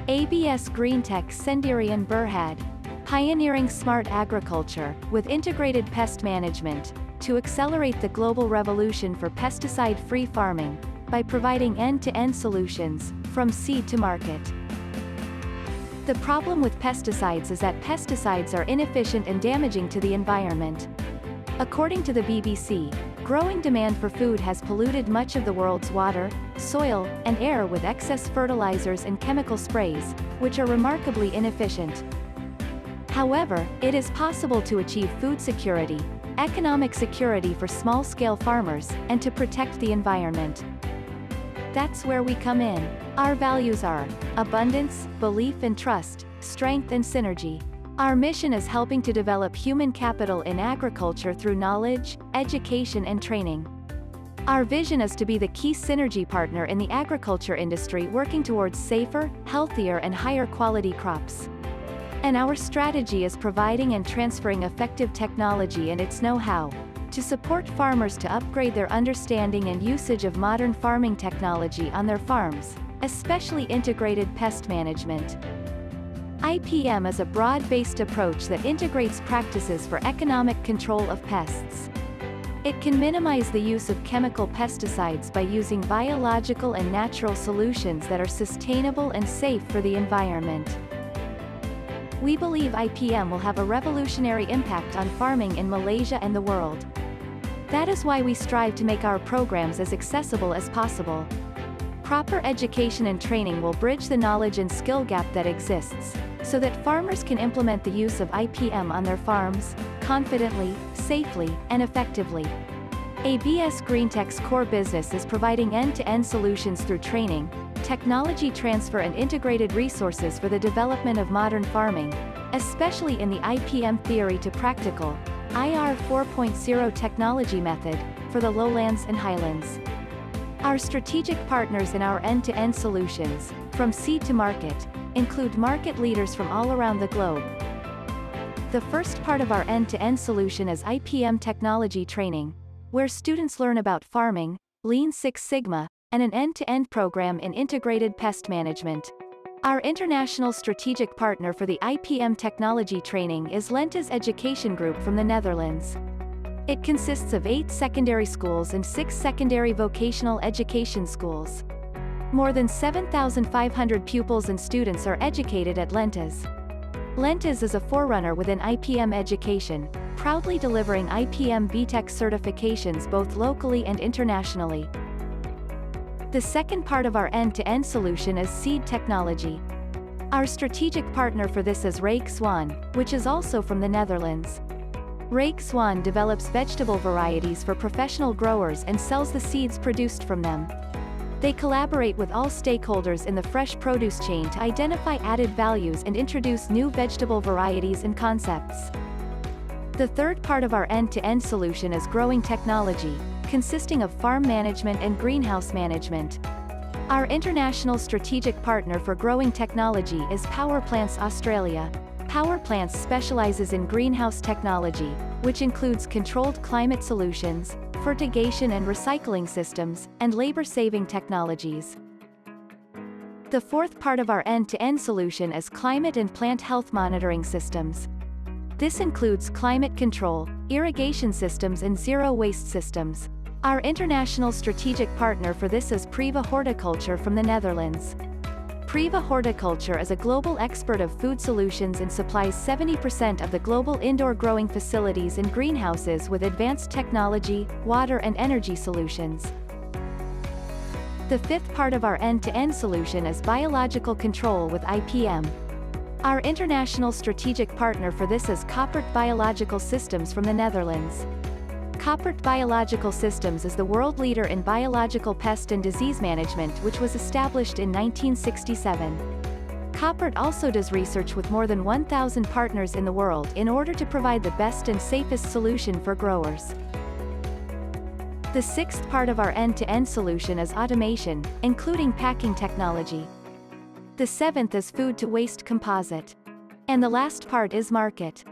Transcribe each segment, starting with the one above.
ABS Greentech Sdn Bhd, pioneering smart agriculture, with integrated pest management, to accelerate the global revolution for pesticide-free farming, by providing end-to-end solutions, from seed to market. The problem with pesticides is that pesticides are inefficient and damaging to the environment. According to the BBC, growing demand for food has polluted much of the world's water, soil, and air with excess fertilizers and chemical sprays, which are remarkably inefficient. However, it is possible to achieve food security, economic security for small-scale farmers, and to protect the environment. That's where we come in. Our values are abundance, belief and trust, strength and synergy. Our mission is helping to develop human capital in agriculture through knowledge, education and training. Our vision is to be the key synergy partner in the agriculture industry, working towards safer, healthier and higher quality crops. And our strategy is providing and transferring effective technology and its know-how, to support farmers to upgrade their understanding and usage of modern farming technology on their farms, especially integrated pest management. IPM is a broad-based approach that integrates practices for economic control of pests. It can minimize the use of chemical pesticides by using biological and natural solutions that are sustainable and safe for the environment. We believe IPM will have a revolutionary impact on farming in Malaysia and the world. That is why we strive to make our programs as accessible as possible. Proper education and training will bridge the knowledge and skill gap that exists, so that farmers can implement the use of IPM on their farms, confidently, safely, and effectively. ABS Greentech's core business is providing end-to-end solutions through training, technology transfer and integrated resources for the development of modern farming, especially in the IPM theory to practical, IR 4.0 technology method, for the lowlands and highlands. Our strategic partners in our end-to-end solutions, from seed to market, include market leaders from all around the globe. The first part of our end-to-end solution is IPM technology training, where students learn about farming, Lean Six Sigma, and an end-to-end program in integrated pest management. Our international strategic partner for the IPM technology training is Lentes Education Group from the Netherlands. It consists of 8 secondary schools and 6 secondary vocational education schools. More than 7,500 pupils and students are educated at Lentes. Lentes is a forerunner within IPM education, proudly delivering IPM BTEC certifications both locally and internationally. The second part of our end-to-end solution is seed technology. Our strategic partner for this is Rake Swan, which is also from the Netherlands. Rake Swan develops vegetable varieties for professional growers and sells the seeds produced from them. They collaborate with all stakeholders in the fresh produce chain to identify added values and introduce new vegetable varieties and concepts. The third part of our end-to-end solution is growing technology, consisting of farm management and greenhouse management. Our international strategic partner for growing technology is Power Plants Australia. Power Plants specializes in greenhouse technology, which includes controlled climate solutions, fertigation and recycling systems, and labor-saving technologies. The fourth part of our end-to-end solution is climate and plant health monitoring systems. This includes climate control, irrigation systems and zero-waste systems. Our international strategic partner for this is Priva Horticulture from the Netherlands. Priva Horticulture is a global expert of food solutions and supplies 70% of the global indoor growing facilities and greenhouses with advanced technology, water and energy solutions. The fifth part of our end-to-end solution is biological control with IPM. Our international strategic partner for this is Koppert Biological Systems from the Netherlands. Koppert Biological Systems is the world leader in biological pest and disease management, which was established in 1967. Koppert also does research with more than 1,000 partners in the world in order to provide the best and safest solution for growers. The sixth part of our end-to-end solution is automation, including packing technology. The seventh is food-to-waste composite. And the last part is market.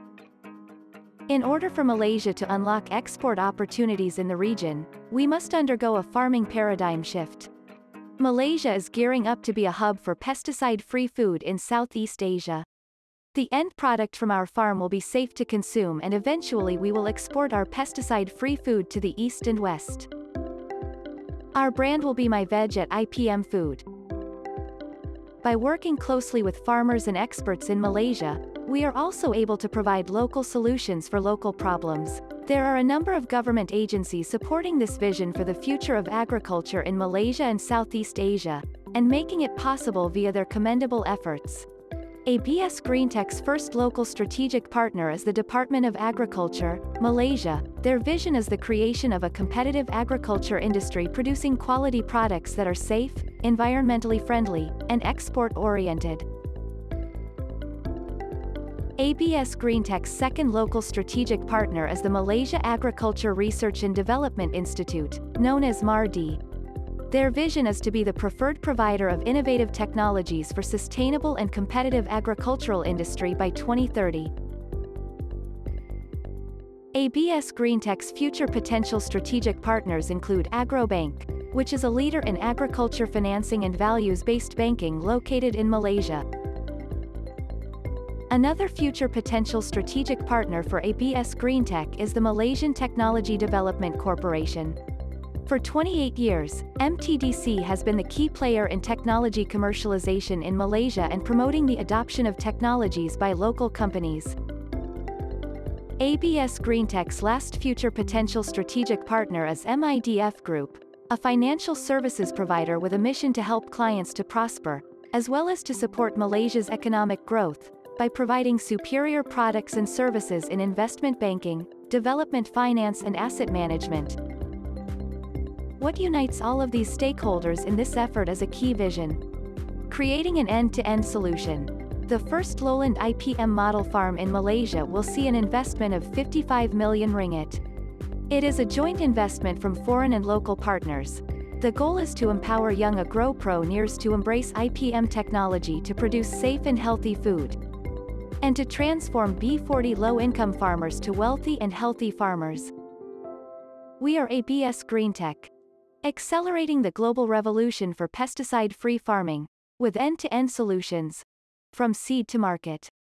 In order for Malaysia to unlock export opportunities in the region, we must undergo a farming paradigm shift. Malaysia is gearing up to be a hub for pesticide-free food in Southeast Asia. The end product from our farm will be safe to consume, and eventually we will export our pesticide-free food to the east and west. Our brand will be My Veg at IPM Food. By working closely with farmers and experts in Malaysia, we are also able to provide local solutions for local problems. There are a number of government agencies supporting this vision for the future of agriculture in Malaysia and Southeast Asia, and making it possible via their commendable efforts. ABS Greentech's first local strategic partner is the Department of Agriculture, Malaysia. Their vision is the creation of a competitive agriculture industry producing quality products that are safe, environmentally friendly, and export-oriented. ABS Greentech's second local strategic partner is the Malaysia Agriculture Research and Development Institute, known as MARD. Their vision is to be the preferred provider of innovative technologies for sustainable and competitive agricultural industry by 2030. ABS Greentech's future potential strategic partners include Agrobank, which is a leader in agriculture financing and values-based banking located in Malaysia. Another future potential strategic partner for ABS Greentech is the Malaysian Technology Development Corporation. For 28 years, MTDC has been the key player in technology commercialization in Malaysia and promoting the adoption of technologies by local companies. ABS Greentech's last future potential strategic partner is MIDF Group, a financial services provider with a mission to help clients to prosper, as well as to support Malaysia's economic growth, by providing superior products and services in investment banking, development finance and asset management. What unites all of these stakeholders in this effort is a key vision: creating an end-to-end solution. The first lowland IPM model farm in Malaysia will see an investment of 55 million ringgit. It is a joint investment from foreign and local partners. The goal is to empower young agro-preneurs to embrace IPM technology to produce safe and healthy food, and to transform B40 low-income farmers to wealthy and healthy farmers. We are ABS Greentech, accelerating the global revolution for pesticide-free farming, with end-to-end solutions, from seed to market.